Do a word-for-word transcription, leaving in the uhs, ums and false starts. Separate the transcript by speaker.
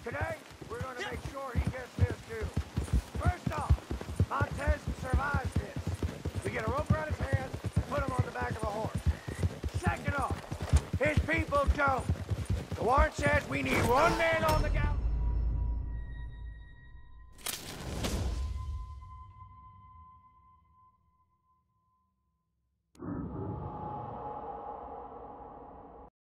Speaker 1: Today, we're going to make sure he gets his too. First off, Montez survives this. We get a rope around his hands and put him on the back of a horse. Second off, his people don't. The warrant says we need one man on the gas.